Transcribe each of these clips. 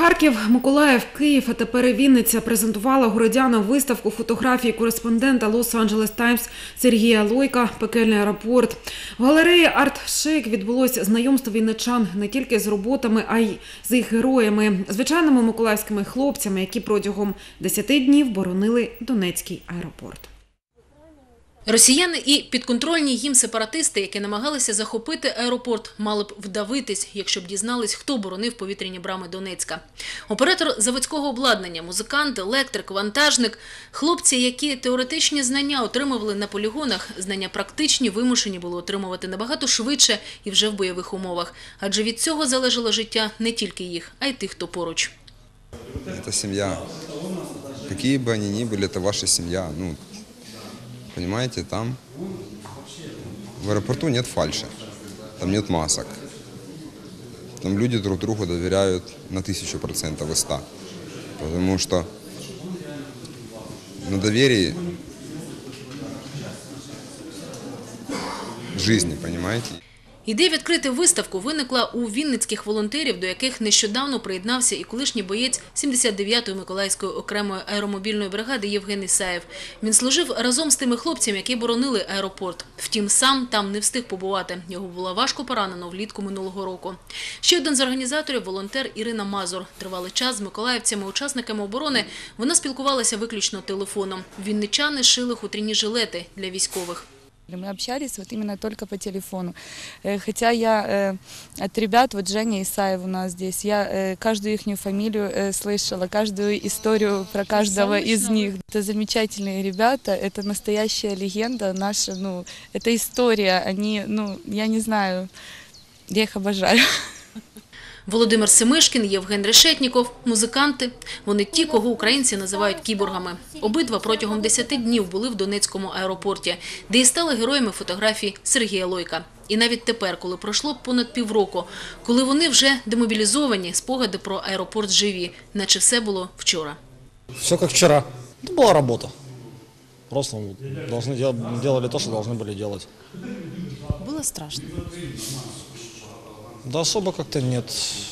Харків, Миколаїв, Київ, а тепер і Вінниця презентувала городянам виставку фотографій кореспондента Лос-Анджелес Таймс Сергія Лойка «Пекельний аеропорт». В галереї «Арт-Шейк» відбулося знайомство вінничан не тільки з роботами, а й з їх героями, звичайними миколаївськими хлопцями, які протягом 10 днів боронили Донецький аеропорт. Росіяни і підконтрольні їм сепаратисти, які намагалися захопити аеропорт, мали б вдавитись, якщо б дізнались, хто боронив повітряні брами Донецька. Оператор заводського обладнання, музикант, електрик, вантажник – хлопці, які теоретичні знання отримували на полігонах, знання практичні вимушені були отримувати набагато швидше і вже в бойових умовах. Адже від цього залежало життя не тільки їх, а й тих, хто поруч. Це сім'я. Які б вони ні були, це ваша сім'я. Понимаете, там в аэропорту нет фальши, там нет масок. Там люди друг другу доверяют на 1000% и 100%. Потому что на доверии жизни, понимаете? Ідея відкрити виставку виникла у вінницьких волонтерів, до яких нещодавно приєднався і колишній боєць 79-ї Миколаївської окремої аеромобільної бригади Євген Ісаєв. Він служив разом з тими хлопцями, які боронили аеропорт. Втім, сам там не встиг побувати. Його було важко поранено влітку минулого року. Ще один з організаторів – волонтер Ірина Мазур. Тривалий час з миколаївцями-учасниками оборони вона спілкувалася виключно телефоном. Вінничани шили хутряні жилети для військових. Мы общались вот именно только по телефону. Хотя я от ребят, вот Женя Исаев у нас здесь, я каждую их фамилию слышала, каждую историю про каждого из них. Это замечательные ребята, это настоящая легенда наша, это история, они, я не знаю, я их обожаю. Володимир Семишкін, Євген Решетніков – музиканти. Вони ті, кого українці називають кіборгами. Обидва протягом 10 днів були в Донецькому аеропорті, де і стали героями фотографій Сергія Лойка. І навіть тепер, коли пройшло понад півроку, коли вони вже демобілізовані, спогади про аеропорт живі, наче все було вчора. Все як вчора. Це була робота. Просто делали те, що повинні були робити. Було страшно? Да особо как-то нет.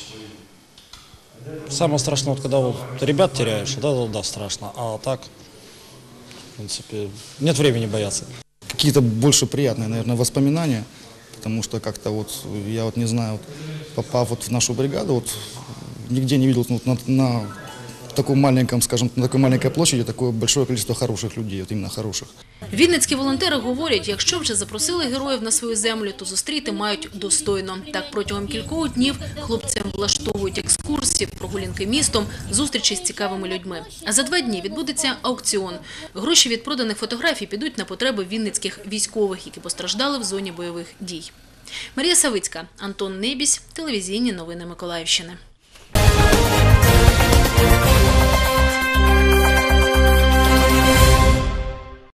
Самое страшное, вот когда вот ребят теряешь, да, страшно. А так, в принципе, нет времени бояться. Какие-то больше приятные, наверное, воспоминания, потому что как-то вот, я вот не знаю, вот, попав вот в нашу бригаду, вот, нигде не видел на таком маленьком, скажем, на такой маленькой площади такое большое количество хороших людей, вот именно хороших. Вінницькі волонтери говорять, якщо вже запросили героїв на свою землю, то зустріти мають достойно. Так протягом кількох днів хлопцям влаштовують екскурсії, прогулянки містом, зустрічі з цікавими людьми. А за 2 дні відбудеться аукціон. Гроші від проданих фотографій підуть на потреби вінницьких військових, які постраждали в зоні бойових дій. Марія Савицька, Антон Небісь, телевізійні новини Миколаївщини.